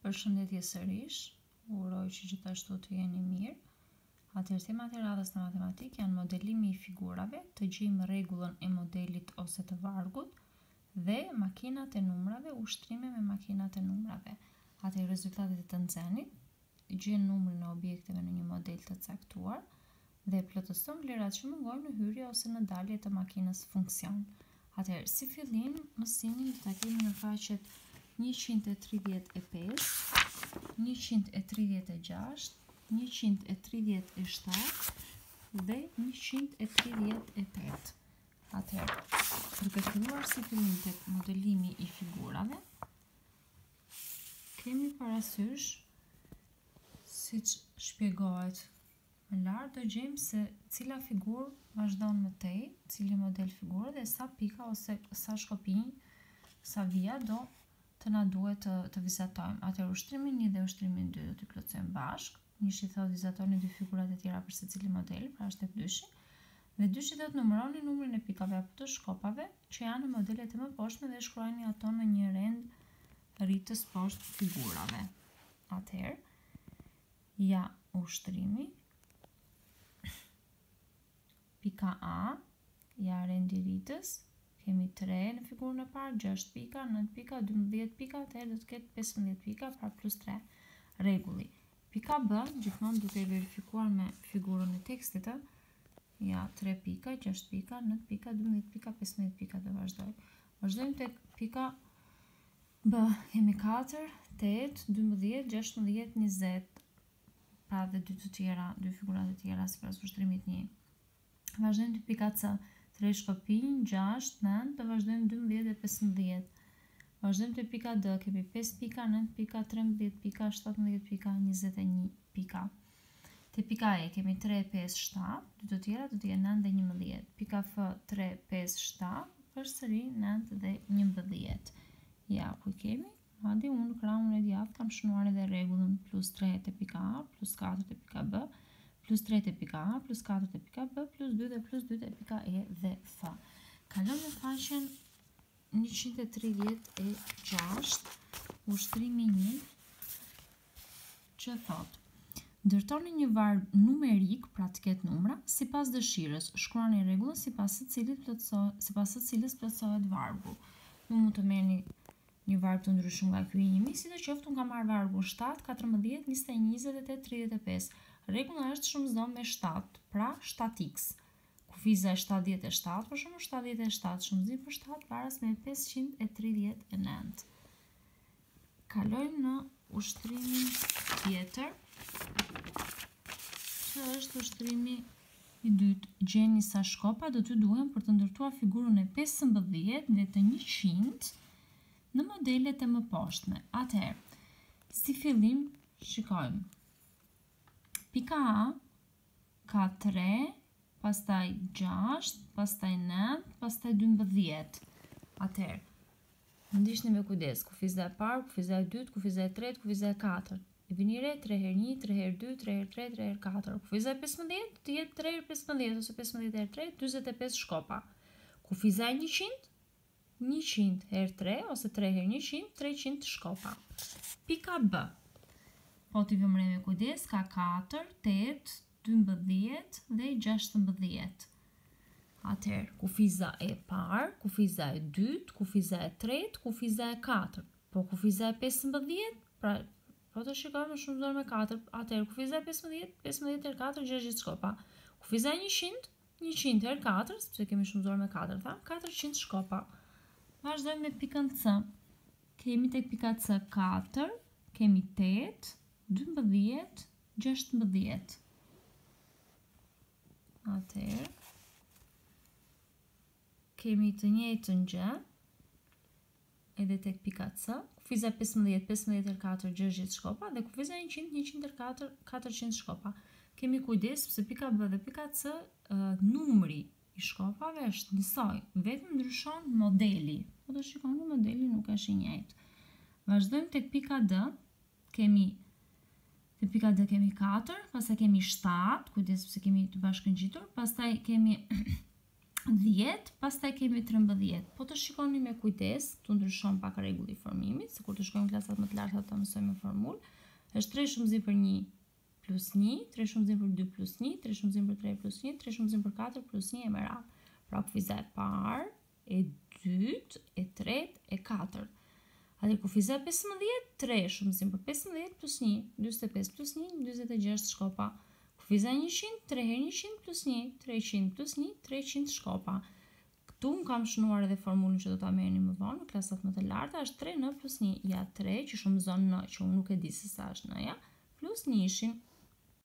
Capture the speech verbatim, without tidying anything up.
Përshëndetje sërish, uroj që gjithashtu të jeni mirë. Atëherë temat e radhës në matematikë janë modelimi i figurave, të gjejmë rregullën e modelit ose të vargut dhe makinat e numrave, ushtrime me makinat e numrave. Atëherë rezultatet e të nxenit, gjen numrin e objekteve në një model të caktuar dhe plotëson vlerat që mungojnë në hyrje ose në dalje të makinës funksion. Atëherë, si fillim, mësimin do ta kemi në faqet njëqind e tridhjetë e pesë, njëqind e tridhjetë e gjashtë, njëqind e tridhjetë e shtatë dhe njëqind e tridhjetë e tetë. Atëherë, duke filluar si fillim tek modelimi i figurave, kemi parasysh, siç shpjegohet më lart, do gjejmë se cila figurë vazhdon më tej, cili model figure dhe sa pika ose sa shkopinj, sa vija do të na duhet të, të vizatojmë. Atëherë ushtrimin një dhe ushtrimin dy do t'i plotësojmë bashkë. Njëshi thot vizatoni dy figurat e tjera për secili model, pra është tek dyshi. Dhe dyshi thot numëroni numrin e pikave apo të shkopave që janë në modelet e mëposhtme dhe shkruani ato në një rend rritës poshtë figurave. Atëherë, ja ushtrimi, pika A, ja rendi rritës, kemi tre në figurën e parë, gjashtë pika, nëntë pika, dymbëdhjetë pika, atëherë do të ketë pesëmbëdhjetë pika, pra plus tre. Rregulli. Pika B, gjithmonë duke verifikuar me figurën e tekstit, ja tre pika, gjashtë pika, nëntë pika, dymbëdhjetë pika, pesëmbëdhjetë pika dhe vazhdoj. Vazhdojmë tek pika B, kemi katër, tetë, dymbëdhjetë, gjashtëmbëdhjetë, njëzet, pra dhe dy të tjera, dy figurat e tjera sipas ushtrimit një. Vazhdojmë tek pika C, tre shkopinj, gjashtë, nëntë, dhe vazhdojmë dymbëdhjetë dhe pesëmbëdhjetë. Vazhdojmë te pika D, kemi pesë pika, nëntë pika, trembëdhjetë pika, shtatëmbëdhjetë pika, njëzet e një pika. Te pika E kemi tre, pesë, shtatë, dy të tjera do të jenë nëntë dhe njëmbëdhjetë. Pika F, tre, pesë, shtatë, përsëri nëntë dhe njëmbëdhjetë. Ja, ku kemi? Madje unë krahun e djathtë kam shënuar edhe rregullën plus tre te pika A, plus katër te pika B, plus tre te pika A, plus katër te pika B, plus dy dhe plus dy te pika E dhe F. Kalojmë në faqen njëqind e tridhjetë e gjashtë, ushtrimi një, që thot: ndërtoni një varg numerik, pra të ketë numra, sipas dëshirës. Shkruani rregullën sipas së cilit plotësohet, sipas së cilës plotësohet vargu. Ju mund të merrni një varg të ndryshëm nga ky i njëmi, sidoqoftë unë kam marrë vargun shtatë, katërmbëdhjetë, njëzet e një, njëzet e tetë, tridhjetë e pesë. Rregulla është shumëzon me shtatë, pra shtatë x. Kufiza e shtatëdhjetë e shtatë, për shembull shtatëdhjetë e shtatë shumëzim për shtatë varet me pesëqind e tridhjetë e nëntë. Kalojmë në ushtrimin tjetër, që është ushtrimi i dytë. Gjeni sa shkopa do t'ju duhen për të ndërtuar figurën e pesëmbëdhjetë dhe të njëqind në modelet e mëposhtme. Atëherë, si fillim, shikojmë. Pika A ka tre, pastaj gjashtë, pastaj nëntë, pastaj dymbëdhjetë. Atëherë, ndiqni me kujdes, kufiza e parë, kufiza e dytë, kufiza e tretë, kufiza e katërt. E vini re tre herë një, tre herë dy, tre herë tre, tre herë katër. Kufiza e pesëmbëdhjetë të jetë tre herë pesëmbëdhjetë ose pesëmbëdhjetë herë tre, dyzet e pesë shkopa. Kufiza e njëqind, njëqind herë tre ose tre herë njëqind, treqind shkopa. Pika B, po t'i vëmre me kujdes, ka katër, tetë, dymbëdhjetë dhe gjashtëmbëdhjetë. Atëherë, kufiza e parë, kufiza e dytë, kufiza e tretë, kufiza e katërt. Po kufiza e pesëmbëdhjetë, pra po të shikojmë shumëzuar me katër. Atëherë, kufiza e pesëmbëdhjetë, pesëmbëdhjetë herë katër, gjashtëdhjetë shkopa. Kufiza e njëqind, njëqind herë katër, sepse kemi shumëzuar me katër, tha, katërqind shkopa. Vazhdojmë me pikën C. Kemi tek pika C katër, kemi tetë, dymbëdhjetë, gjashtëmbëdhjetë. Atëherë, kemi të njëjtën gjë edhe tek pika C. Kufiza pesëmbëdhjetë, pesëmbëdhjetë herë katër, gjashtëdhjetë shkopa dhe kufiza njëqind, njëqind herë katër, katërqind shkopa. Kemi kujdes sepse pika B dhe pika C, uh, numri i shkopave është njësoj, vetëm ndryshon modeli. Po të shikoni, modeli nuk është i njëjtë. Vazhdojmë tek pika D. Kemi te pika D kemi katër, pastaj kemi shtatë, kujdes sepse kemi të bashkëngjitur, pastaj kemi dhjetë, pastaj kemi trembëdhjetë. Po të shikoni me kujdes, këtu ndryshon pak rregulli i formimit, se kur të shkojmë klasat më të larta ta mësojmë me formulë. Është tre shumëzim për një plus një, tre shumëzim për dy plus një, tre shumëzim për tre plus një, tre shumëzim për katër plus një e me radhë. Pra kufiza e parë, e dytë, e tretë, e katërt. Atë kufiza e pesëmbëdhjetë, tre shumëzim për pesëmbëdhjetë plus një, njëzet e pesë plus një, njëzet e gjashtë shkopa. Kufiza e njëqind, tre herë njëqind plus një, treqind plus një, treqind shkopa. Këtu më kam shënuar edhe formulën që do ta merrni më vonë në klasat më të larta, është tre n plus një. Ja tre që shumëzon n, që unë nuk e di se sa është n-ja, plus një ishin